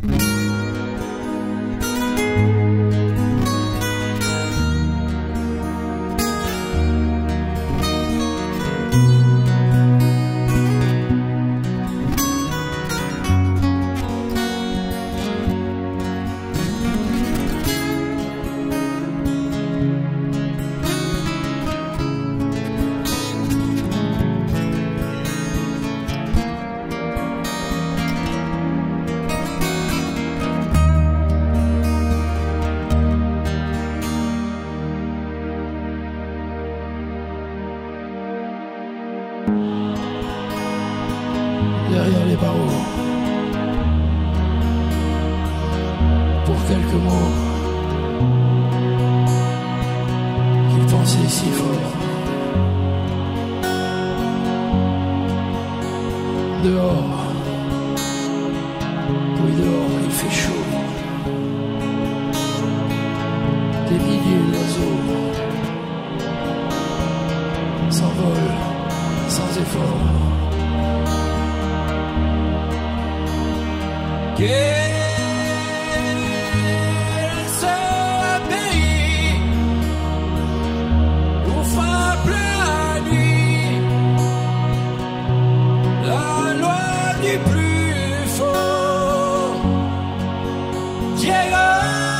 Derrière les barreaux, pour quelques mots qu'il pensait si fort. Dehors, oui dehors il fait chaud. Des milliers d'oiseaux s'envolent sans effort. Quel ce pays où frappe la nuit la loi du plus fort? Diego,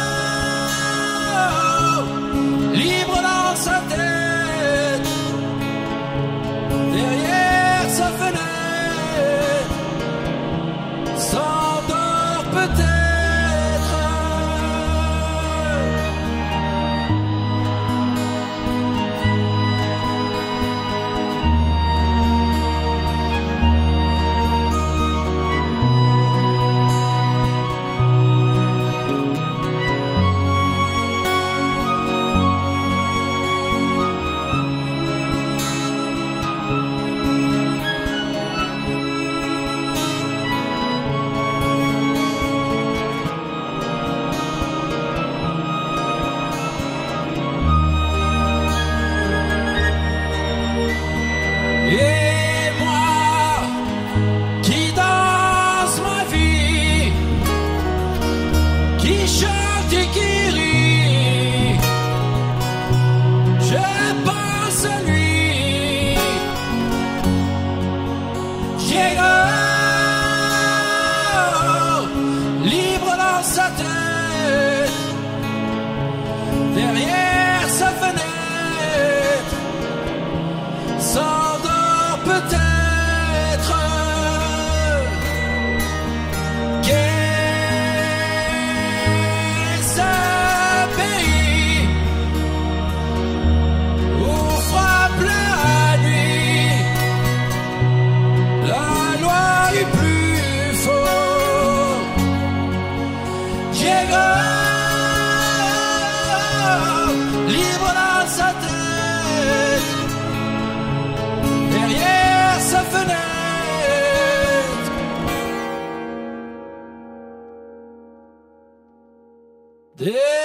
libre dans sa tête, derrière sa fenêtre, s'endort peut-être. Et moi qui danse ma vie, qui chante et qui rit, je pense à lui. Diego, libre dans sa tête, derrière sa fenêtre, s'endort peut-être. Qu'est ce pays où frappe la nuit la loi du plus fort? Diego, libre dans sa tête, derrière sa fenêtre. Des